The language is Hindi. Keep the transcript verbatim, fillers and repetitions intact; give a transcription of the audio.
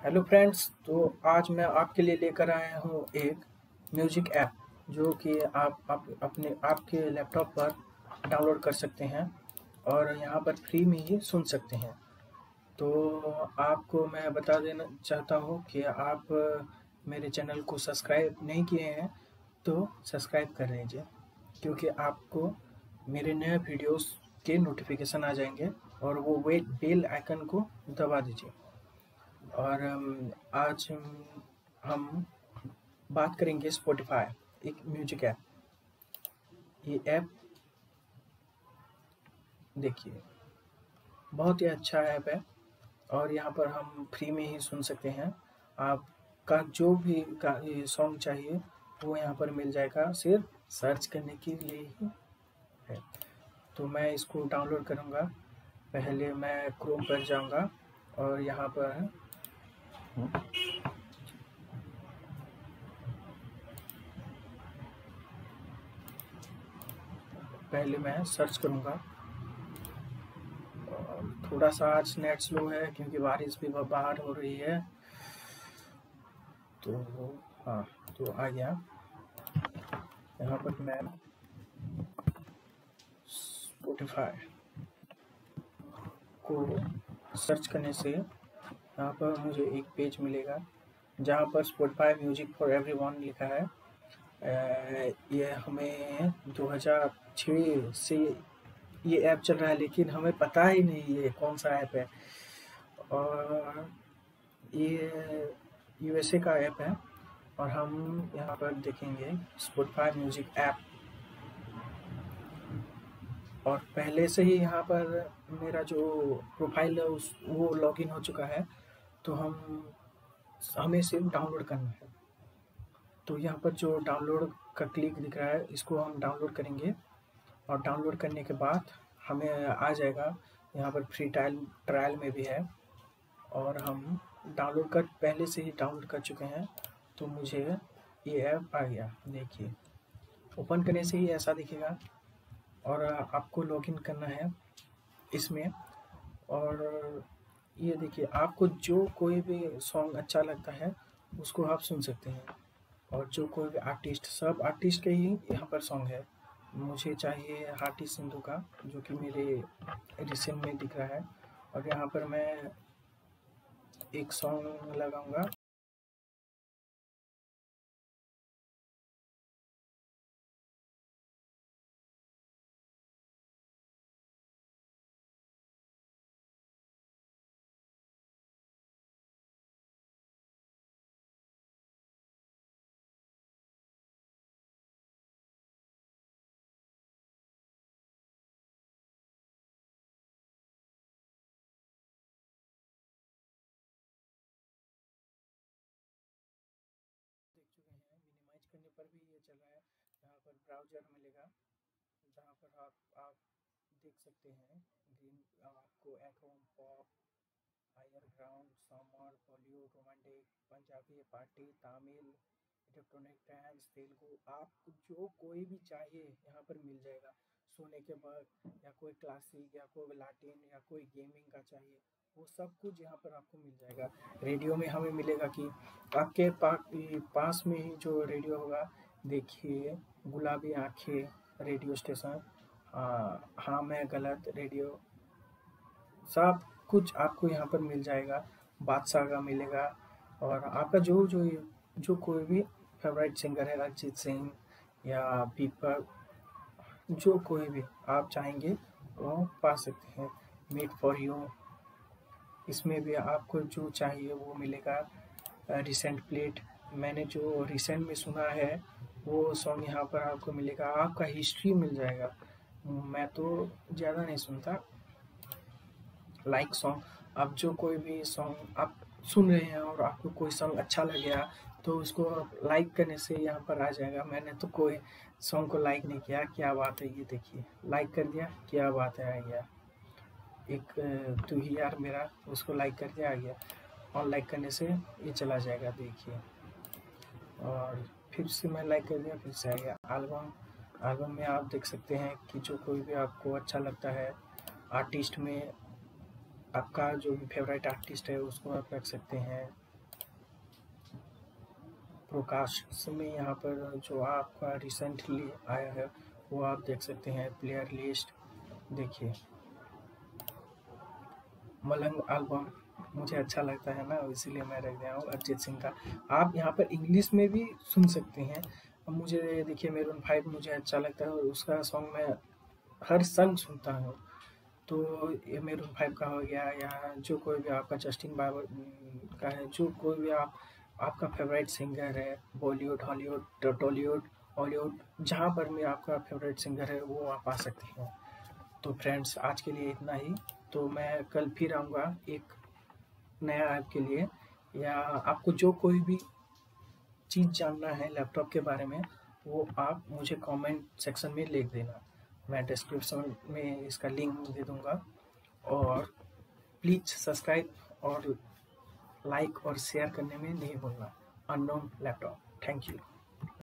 हेलो फ्रेंड्स, तो आज मैं आपके लिए लेकर आया हूँ एक म्यूजिक ऐप जो कि आप, आप अपने आपके लैपटॉप पर डाउनलोड कर सकते हैं और यहाँ पर फ्री में ही सुन सकते हैं। तो आपको मैं बता देना चाहता हूँ कि आप मेरे चैनल को सब्सक्राइब नहीं किए हैं तो सब्सक्राइब कर लीजिए, क्योंकि आपको मेरे नए वीडियोस के नोटिफिकेशन आ जाएंगे और वो वे बेल आइकन को दबा दीजिए। और अम, आज हम हम बात करेंगे स्पॉटिफाई, एक म्यूजिक ऐप। ये ऐप देखिए बहुत ही अच्छा ऐप है और यहाँ पर हम फ्री में ही सुन सकते हैं। आपका जो भी सॉन्ग चाहिए वो यहाँ पर मिल जाएगा, सिर्फ सर्च करने के लिए ही है। तो मैं इसको डाउनलोड करूँगा। पहले मैं क्रोम पर जाऊँगा और यहाँ पर पहले मैं सर्च करूँगा। थोड़ा सा आज नेट स्लो है क्योंकि बारिश भी बाहर हो रही है। तो हाँ, तो आ गया। यहाँ पर मैं स्पॉटिफाई को सर्च करने से यहाँ पर मुझे एक पेज मिलेगा जहाँ पर स्पॉटिफाई म्यूजिक फॉर एवरीवन लिखा है। ये हमें दो हज़ार छह से ये ऐप चल रहा है, लेकिन हमें पता ही नहीं ये कौन सा ऐप है। और ये यूएसए का ऐप है और हम यहाँ पर देखेंगे स्पॉटिफाई म्यूजिक ऐप। और पहले से ही यहाँ पर मेरा जो प्रोफाइल है उस वो लॉगिन हो चुका है, तो हम हमें सिर्फ डाउनलोड करना है। तो यहाँ पर जो डाउनलोड का क्लिक दिख रहा है इसको हम डाउनलोड करेंगे और डाउनलोड करने के बाद हमें आ जाएगा। यहाँ पर फ्री ट्रायल ट्रायल में भी है और हम डाउनलोड कर पहले से ही डाउनलोड कर चुके हैं, तो मुझे ये ऐप आ गया। देखिए ओपन करने से ही ऐसा दिखेगा और आपको लॉगिन करना है इसमें। और ये देखिए आपको जो कोई भी सॉन्ग अच्छा लगता है उसको आप सुन सकते हैं। और जो कोई भी आर्टिस्ट, सब आर्टिस्ट के ही यहाँ पर सॉन्ग है। मुझे चाहिए हार्टी सिंधु का, जो कि मेरे रिसेंट में दिख रहा है। और यहाँ पर मैं एक सॉन्ग लगाऊंगा। देख चुके हैं, मिनिमाइज करने पर भी ये चल रहा है। यहाँ पर ब्राउजर मिलेगा जहाँ पर आप आप देख सकते हैं ग्रीन, आपको atom pop, higher ground, summer, Bollywood, romantic, Punjabi, party, Tamil, electronic dance, Telugu, आपको जो कोई भी चाहिए यहाँ पर मिल जाएगा सोने के बाद। या कोई क्लासिक या कोई लाटिन या कोई गेमिंग का चाहिए, वो सब कुछ यहाँ पर आपको मिल जाएगा। रेडियो में हमें मिलेगा कि आपके पा, पास में ही जो रेडियो होगा, देखिए गुलाबी आंखें रेडियो स्टेशन, हाँ हाँ मैं गलत रेडियो, सब कुछ आपको यहाँ पर मिल जाएगा। बादशाह का मिलेगा और आपका जो जो जो कोई भी फेवरेट सिंगर है, अरिजीत सिंह या पीपल, जो कोई भी आप चाहेंगे वो पा सकते हैं। मेड फॉर यू, इसमें भी आपको जो चाहिए वो मिलेगा। रिसेंट प्लेट, मैंने जो रिसेंट में सुना है वो सॉन्ग यहाँ पर आपको मिलेगा। आपका हिस्ट्री मिल जाएगा। मैं तो ज़्यादा नहीं सुनता लाइक सॉन्ग। आप जो कोई भी सॉन्ग आप सुन रहे हैं और आपको कोई सॉन्ग अच्छा लग गया तो उसको लाइक करने से यहाँ पर आ जाएगा। मैंने तो कोई सॉन्ग को लाइक नहीं किया, क्या बात है, ये देखिए लाइक कर दिया, क्या बात है, आ गया। एक तू ही यार मेरा, उसको लाइक कर दिया, आ गया। और लाइक करने से ये चला जाएगा, देखिए। और फिर से मैं लाइक कर दिया, फिर से आ गया। एल्बम, एल्बम में आप देख सकते हैं कि जो कोई भी आपको अच्छा लगता है आर्टिस्ट में, आपका जो भी फेवरेट आर्टिस्ट है उसको आप रख सकते हैं। प्रोकास्ट में यहाँ पर जो आपका रिसेंटली आया है वो आप देख सकते हैं। प्लेयर लिस्ट देखिए, मलंग एल्बम मुझे अच्छा लगता है ना, इसीलिए मैं रख दिया हूँ अरिजीत सिंह का। आप यहाँ पर इंग्लिश में भी सुन सकते हैं। अब मुझे देखिए मेरून फाइव मुझे अच्छा लगता है और उसका सॉन्ग मैं हर संग सुनता हूँ। तो ये मेरून फाइव का हो गया, या जो कोई भी आपका जस्टिन बाबर का है, जो कोई भी आप आपका फेवरेट सिंगर है, बॉलीवुड, हॉलीवुड, टॉलीवुड, हॉलीवुड, जहाँ पर भी आपका फेवरेट सिंगर है वो आप आ सकते हैं। तो फ्रेंड्स आज के लिए इतना ही। तो मैं कल फिर आऊँगा एक नया ऐप के लिए, या आपको जो कोई भी चीज़ जानना है लैपटॉप के बारे में वो आप मुझे कमेंट सेक्शन में लिख देना। मैं डिस्क्रिप्शन में इसका लिंक दे दूँगा। और प्लीज़ सब्सक्राइब और लाइक और शेयर करने में नहीं भूलना। Unknown laptop. Thank you.